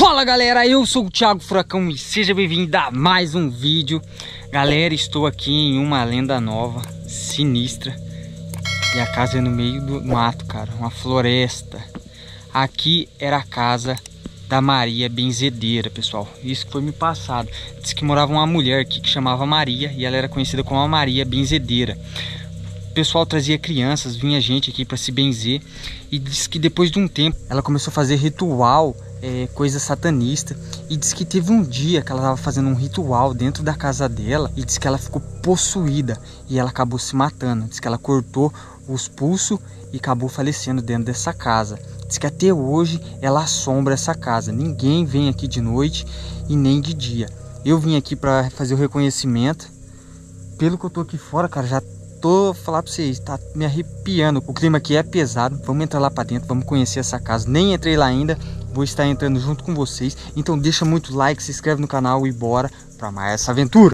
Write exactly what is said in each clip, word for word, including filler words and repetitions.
Fala galera, eu sou o Thiago Furacão e seja bem-vindo a mais um vídeo. Galera, estou aqui em uma lenda nova, sinistra. E a casa é no meio do mato, cara, uma floresta. Aqui era a casa da Maria Benzedeira, pessoal. Isso foi me passado. Diz que morava uma mulher aqui que chamava Maria e ela era conhecida como a Maria Benzedeira. O pessoal trazia crianças, vinha gente aqui para se benzer. E diz que depois de um tempo ela começou a fazer ritual, é, coisa satanista. E diz que teve um dia que ela estava fazendo um ritual dentro da casa dela. E diz que ela ficou possuída e ela acabou se matando. Diz que ela cortou os pulsos e acabou falecendo dentro dessa casa. Diz que até hoje ela assombra essa casa. Ninguém vem aqui de noite e nem de dia. Eu vim aqui para fazer o reconhecimento. Pelo que eu tô aqui fora, cara, já tô falando pra vocês, tá me arrepiando. O clima aqui é pesado. Vamos entrar lá pra dentro, vamos conhecer essa casa. Nem entrei lá ainda, vou estar entrando junto com vocês. Então deixa muito like, se inscreve no canal e bora pra mais essa aventura.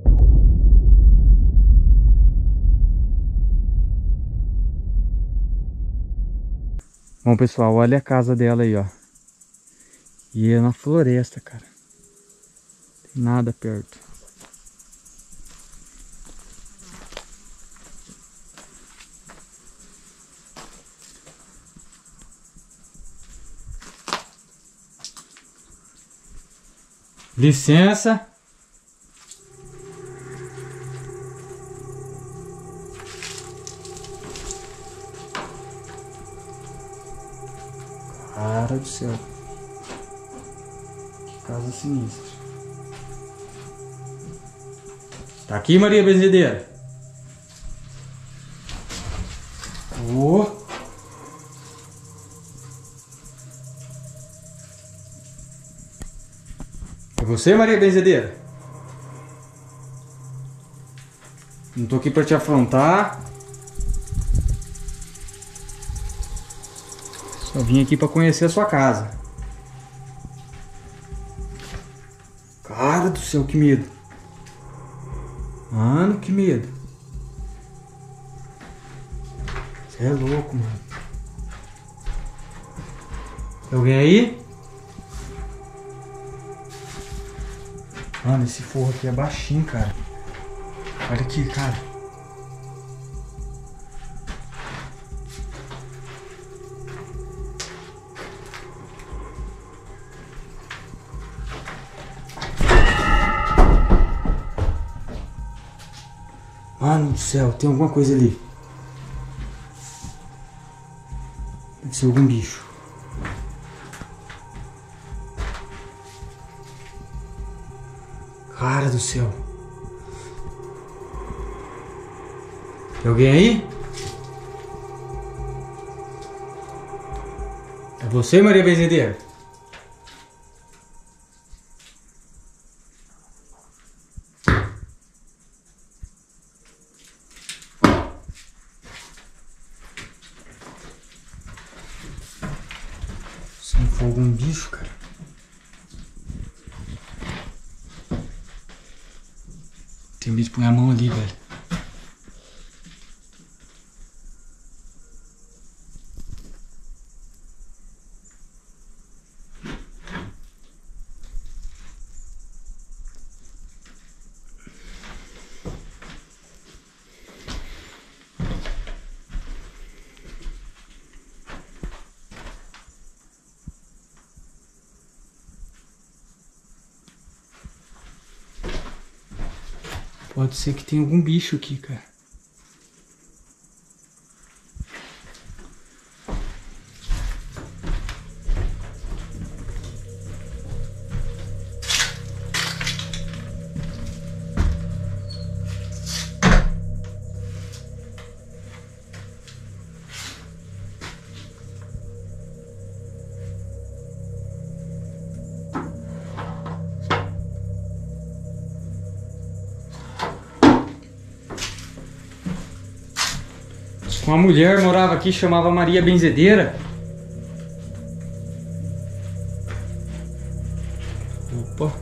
Bom, pessoal, olha a casa dela aí, ó. E é na floresta, cara. Tem nada perto. Licença. Cara do céu. Que casa sinistra. Tá aqui, Maria Benzedeira? Oh. É você, Maria Benzedeira? Não tô aqui pra te afrontar. Só vim aqui pra conhecer a sua casa. Cara do céu, que medo. Mano, que medo. Você é louco, mano. Tem alguém aí? Mano, esse forro aqui é baixinho, cara. Olha aqui, cara. Mano do céu, tem alguma coisa ali. Deve ser algum bicho. Cara do céu. Tem alguém aí? É você, Maria Benzedeira? Se não for algum bicho, cara. Tem medo de pôr a mão ali, velho. Pode ser que tenha algum bicho aqui, cara. Uma mulher morava aqui, chamava Maria Benzedeira. Opa.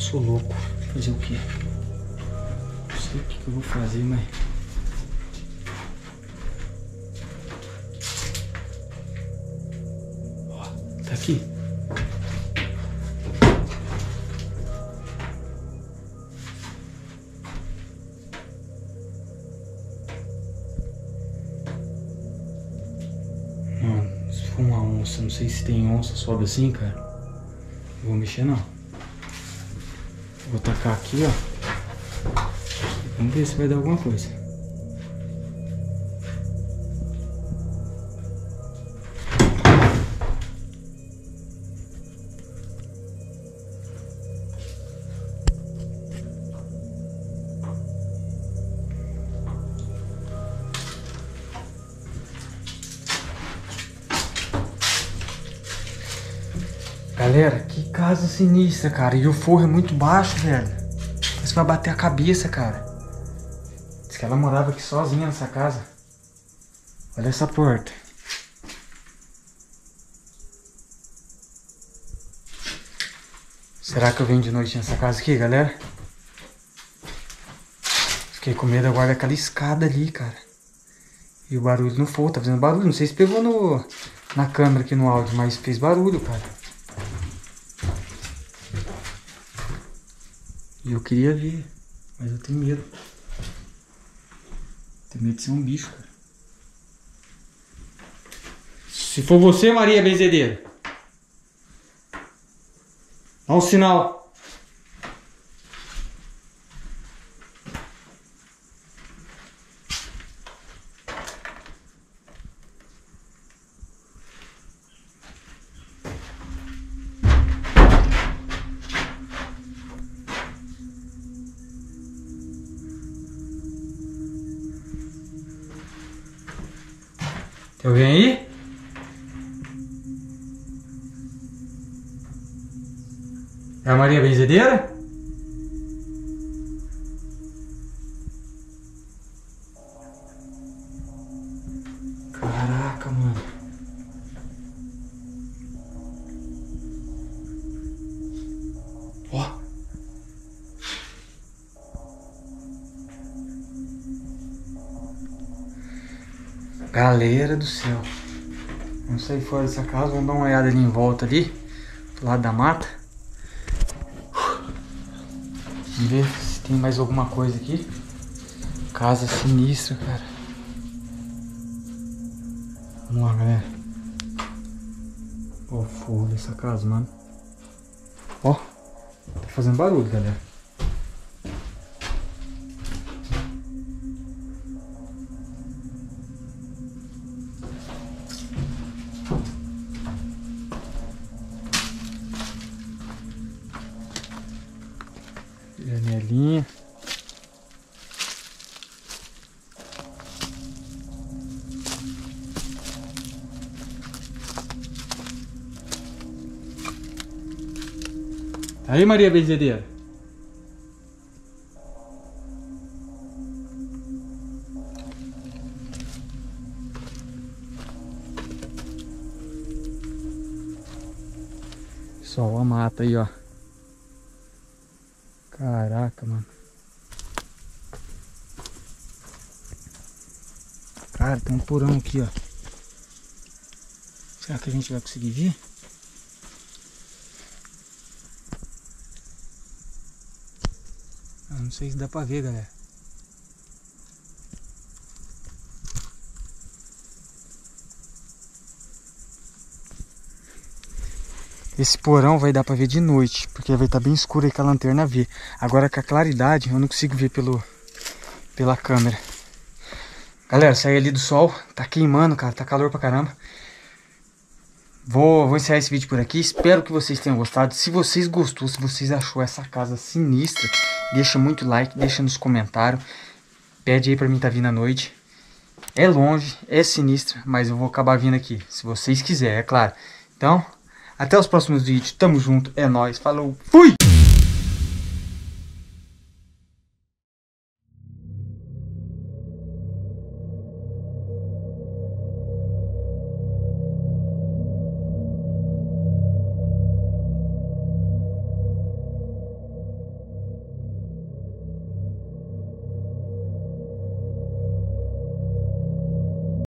Sou louco. Fazer o quê? Não sei o que, que eu vou fazer, mas... Ó, tá aqui. Mano, se for uma onça, não sei se tem onça, sobe assim, cara. Não vou mexer não. Vou tacar aqui, ó. Vamos ver se vai dar alguma coisa. Galera, que casa sinistra, cara. E o forro é muito baixo, velho. Você vai bater a cabeça, cara. Diz que ela morava aqui sozinha nessa casa. Olha essa porta. Será que eu venho de noite nessa casa aqui, galera? Fiquei com medo agora daquela escada ali, cara. E o barulho no forro, tá fazendo barulho. Não sei se pegou no, na câmera aqui no áudio, mas fez barulho, cara. E eu queria ver, mas eu tenho medo. Tenho medo de ser um bicho, cara. Se for você, Maria Benzedeira, dá um sinal. Tem alguém aí? É a Maria Benzedeira? Caraca, mano. Ó. Galera do céu. Vamos sair fora dessa casa, vamos dar uma olhada ali em volta ali, do lado da mata. Vamos ver se tem mais alguma coisa aqui. Casa sinistra, cara. Vamos lá, galera. Ó o forro dessa casa, mano. Ó, tá fazendo barulho, galera. Janelinha. Aí, Maria Benzedeira. Só a mata aí, ó. Caraca, mano. Cara, tem um porão aqui, ó. Será que a gente vai conseguir vir? Eu não sei se dá pra ver, galera. Esse porão vai dar pra ver de noite, porque vai estar bem escuro aí que a lanterna vê. Agora com a claridade eu não consigo ver pelo, pela câmera. Galera, saí ali do sol, tá queimando, cara, tá calor pra caramba. Vou, vou encerrar esse vídeo por aqui, espero que vocês tenham gostado. Se vocês gostou, se vocês achou essa casa sinistra, deixa muito like, deixa nos comentários. Pede aí pra mim tá vindo à noite. É longe, é sinistra, mas eu vou acabar vindo aqui, se vocês quiserem, é claro. Então, até os próximos vídeos, tamo junto, é nóis, falou, fui!